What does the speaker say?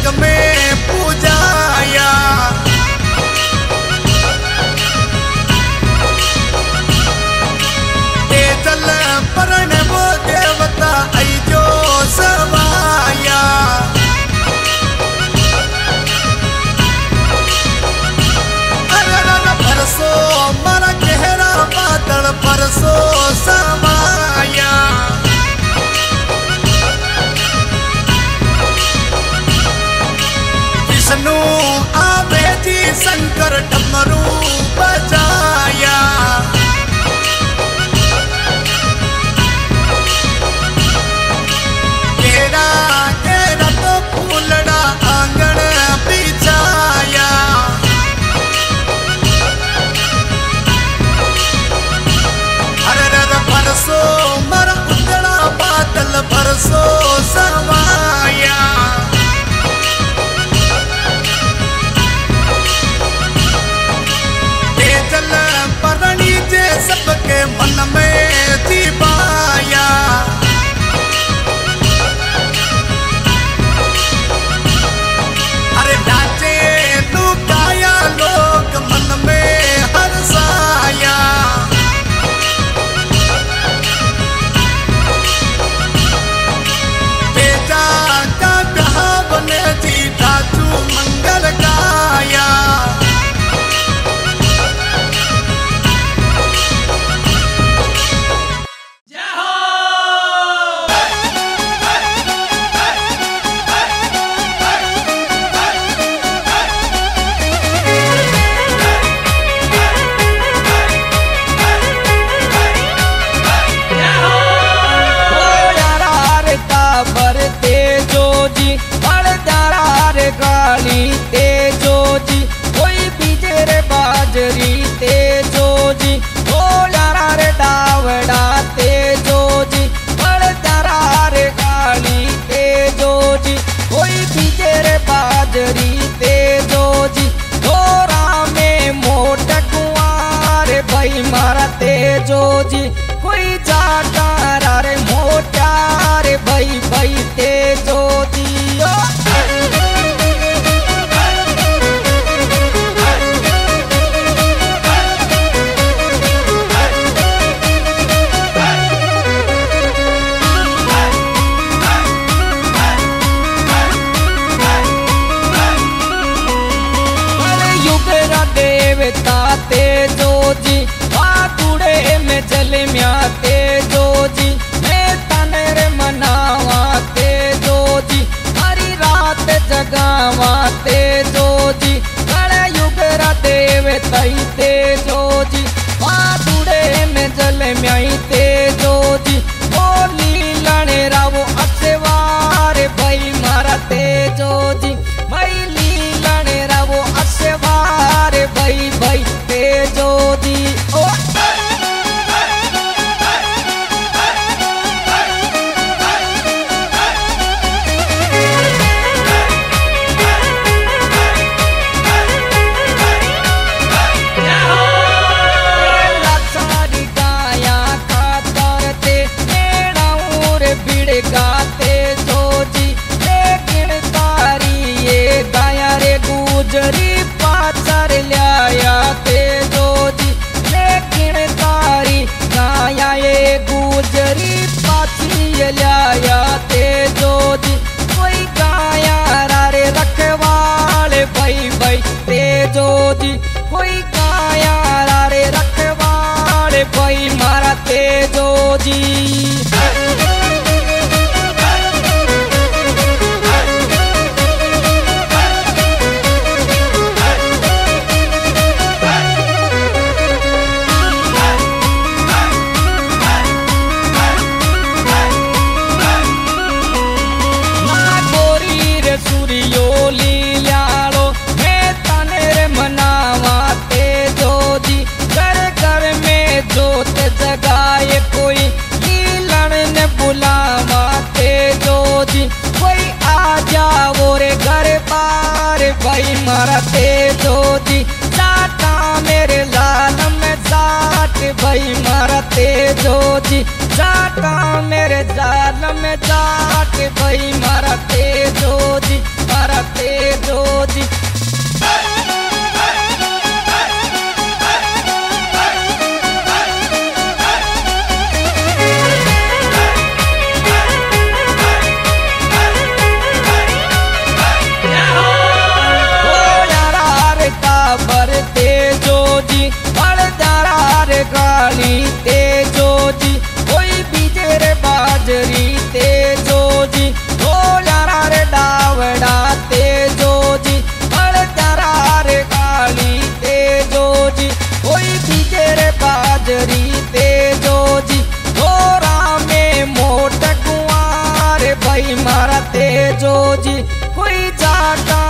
जग में पूजाया। जल परण वो देवता आई जो समाया। अरे परसो मारा गहरा बादल परसो समाया। विष्णु आवे जी शंकर डमरू बजाया। केरा तो फूलड़ा आंगन बिछाया। अरे परसो मर उजड़ा बादल परसो समाया। जल परणी जे सबके मन में दीपाया। अरे नाचे लुकाया लोग मन में हर्षाया। बेजा का कहा बने जी ढाचू मंगल गाया। तेजो जी कोई बीजे रे बाजरी तेजो जी ओ यारा रे डावड़ा तेजो जी बड़ तारा रे काली तेजो जी कोई बीजे रे बाजरी तेजो जी थोड़ा में मोट कुआर भाई मारा तेजो जी कोई जाटा रे मोटा रे भाई भाई तेजो जी देवता तेजो जी बाकुड़े में जल म्या तेजो जी मैं तनर मनावा तेजो जी हरी रात जगावा तेजो जी कल युग रा देवता तेजो जी बाकुड़े में जल म्या तेजो जी बोली लने रावो अक्षवार भाई मारा तेजो जी भाई लीलने रावो अक्षवार भाई भाई तेजो जी ओ लाचारी गाया खातर ते मेड़ाऊर बिड़ गाते जो जी लेकिन तारी ये गाया रे गुजरी पाचर लिया तेजो जी लेकिन तारी गाया ये गुजरी पाची लिया तेजो जी कोई गाया रे रखवाले भाई भाई तेजो जी कोई गाया रे रखवाले भाई मारा तेजो जी जगाए कोई लीलन ने बुलावा तेजो जी कोई आ जाओ रे घर पार भाई मारा तेजो जी साटा मेरे लाल में साट भाई मारा तेजो जी साटा मेरे जाल में जाट भाई मारा तेजो जी मारा मारा तेजो जी। तेजो जी बड़दार गाली तेजो जी कोई बीजे रे बाजरी तेजो जी ढोलारा रे डावड़ा तेजो जी बड़दार गाली तेजो जी कोई बीजे रे बाजरी तेजो जी थोड़ा में मोट कुआर भाई मारा तेजो जी कोई जाटा